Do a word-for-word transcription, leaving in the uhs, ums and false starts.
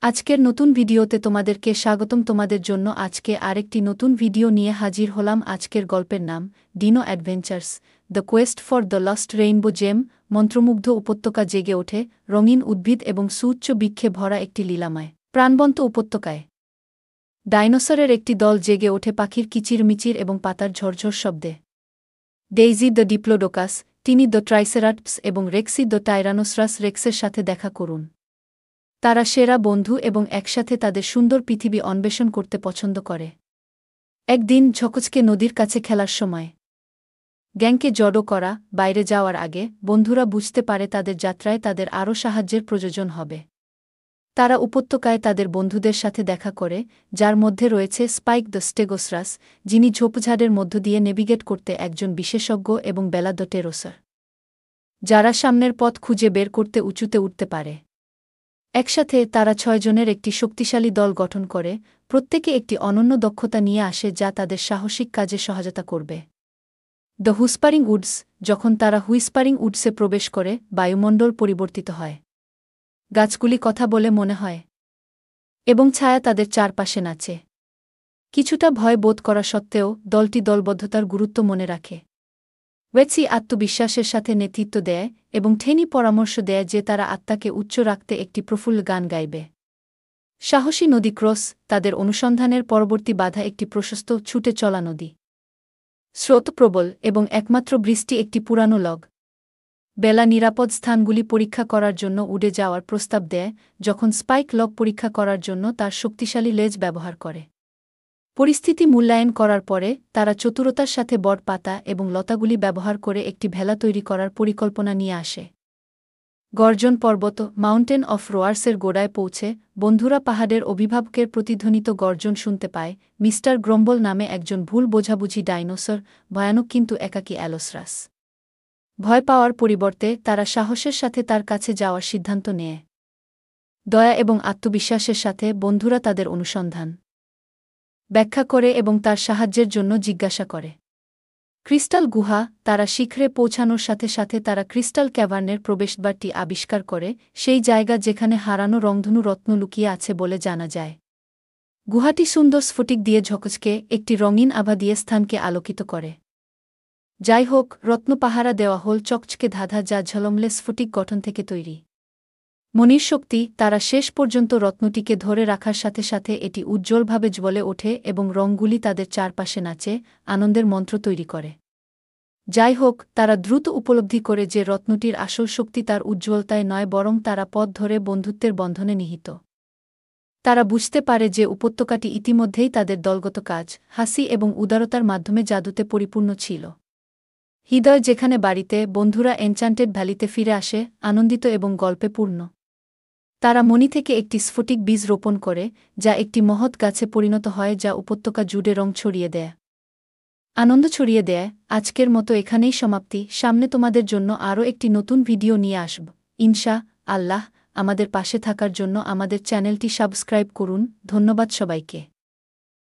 আজকের নতুন ভিডিওতে তোমাদেরকে স্বাগতম। তোমাদের জন্য আজকে আরেকটি নতুন ভিডিও নিয়ে হাজির হলাম। আজকের গল্পের নাম dino adventures, the quest for the lost rainbow gem. মন্ত্রমুগ্ধ উপত্যকা জেগে ওঠে, রঙিন উদ্ভিদ এবং সুউচ্চ বৃক্ষে ভরা একটি লীলাময় প্রাণবন্ত উপত্যকায়। ডাইনোসরের একটি দল জেগে ওঠে পাখির কিচিরমিচির এবং পাতার ঝরঝর শব্দে। Daisy the diplodocus, Tiny the triceratops এবং রেক্সি দ্য টাইরানোসরাস রেক্সের সাথে দেখা করুন। তারা সেরা বন্ধু এবং একসাথে তাদের সুন্দর পৃথিবী অন্বেষণ করতে পছন্দ করে। একদিন ঝকচকে নদীর কাছে খেলার সময় গ্যাংকে জড়ো করা বাইরে যাওয়ার আগে বন্ধুরা বুঝতে পারে তাদের যাত্রায় তাদের আরও সাহায্যের প্রয়োজন হবে। তারা উপত্যকায় তাদের বন্ধুদের সাথে দেখা করে, যার মধ্যে রয়েছে স্পাইক দ্য স্টেগোসরাস, যিনি ঝোপঝাড়ের মধ্য দিয়ে নেভিগেট করতে একজন বিশেষজ্ঞ, এবং বেলা দ্য টেরোসার, যারা সামনের পথ খুঁজে বের করতে উঁচুতে উঠতে পারে। একসাথে তারা ছয়জনের একটি শক্তিশালী দল গঠন করে, প্রত্যেকে একটি অনন্য দক্ষতা নিয়ে আসে যা তাদের সাহসিক কাজে সহায়তা করবে। দ্য হুইস্পারিং উডস, যখন তারা হুইস্পারিং উডসে প্রবেশ করে, বায়ুমণ্ডল পরিবর্তিত হয়। গাছগুলি কথা বলে মনে হয়, এবং ছায়া তাদের চারপাশে নাচে। কিছুটা ভয় বোধ করা সত্ত্বেও দলটি দলবদ্ধতার গুরুত্ব মনে রাখে। ওয়েটসি আত্মবিশ্বাসের সাথে নেতৃত্ব দেয় এবং ঠেনি পরামর্শ দেয় যে তারা আত্মাকে উচ্চ রাখতে একটি প্রফুল্ল গান গাইবে। সাহসী নদী ক্রস, তাদের অনুসন্ধানের পরবর্তী বাধা একটি প্রশস্ত ছুটে চলা নদী। স্রোত প্রবল এবং একমাত্র বৃষ্টি একটি পুরানো লগ। বেলা নিরাপদ স্থানগুলি পরীক্ষা করার জন্য উড়ে যাওয়ার প্রস্তাব দেয়, যখন স্পাইক লগ পরীক্ষা করার জন্য তার শক্তিশালী লেজ ব্যবহার করে। পরিস্থিতি মূল্যায়ন করার পরে তারা চতুরতার সাথে বট পাতা এবং লতাগুলি ব্যবহার করে একটি ভেলা তৈরি করার পরিকল্পনা নিয়ে আসে। গর্জন পর্বত, মাউন্টেন অফ রোয়ার্সের গোড়ায় পৌঁছে বন্ধুরা পাহাড়ের অভিভাবকের প্রতিধ্বনিত গর্জন শুনতে পায়। মিস্টার গ্রম্বল নামে একজন ভুল বোঝাবুঝি ডাইনোসর, ভয়ানক কিন্তু একাকী অ্যালোসরাস। ভয় পাওয়ার পরিবর্তে তারা সাহসের সাথে তার কাছে যাওয়ার সিদ্ধান্ত নেয়। দয়া এবং আত্মবিশ্বাসের সাথে বন্ধুরা তাদের অনুসন্ধান ব্যাখ্যা করে এবং তার সাহায্যের জন্য জিজ্ঞাসা করে। ক্রিস্টাল গুহা, তারা শিখরে পৌঁছানোর সাথে সাথে তারা ক্রিস্টাল ক্যাভার্নের প্রবেশদ্বারটি আবিষ্কার করে, সেই জায়গা যেখানে হারানো রংধনু রত্ন লুকিয়ে আছে বলে জানা যায়। গুহাটি সুন্দর স্ফটিক দিয়ে ঝকঝকে একটি রঙিন আভা দিয়ে স্থানকে আলোকিত করে। যাই হোক, রত্ন পাহারা দেওয়া হল চকচকে ধাঁধা যা ঝলমলে স্ফটিক গঠন থেকে তৈরি। মনির শক্তি, তারা শেষ পর্যন্ত রত্নটিকে ধরে রাখার সাথে সাথে এটি উজ্জ্বলভাবে জ্বলে ওঠে এবং রঙগুলি তাদের চারপাশে নাচে, আনন্দের মন্ত্র তৈরি করে। যাই হোক, তারা দ্রুত উপলব্ধি করে যে রত্নটির আসল শক্তি তার উজ্জ্বলতায় নয়, বরং তারা পথ ধরে বন্ধুত্বের বন্ধনে নিহিত। তারা বুঝতে পারে যে উপত্যকাটি ইতিমধ্যেই তাদের দলগত কাজ, হাসি এবং উদারতার মাধ্যমে জাদুতে পরিপূর্ণ ছিল। হৃদয় যেখানে বাড়িতে, বন্ধুরা এনচান্টেড ভ্যালিতে ফিরে আসে, আনন্দিত এবং গল্পে পূর্ণ। তারা মনি থেকে একটি স্ফটিক বীজ রোপণ করে, যা একটি মহৎ গাছে পরিণত হয় যা উপত্যকা জুড়ে রং ছড়িয়ে দেয়, আনন্দ ছড়িয়ে দেয়। আজকের মতো এখানেই সমাপ্তি। সামনে তোমাদের জন্য আরও একটি নতুন ভিডিও নিয়ে আসব ইনশা আল্লাহ। আমাদের পাশে থাকার জন্য আমাদের চ্যানেলটি সাবস্ক্রাইব করুন। ধন্যবাদ সবাইকে।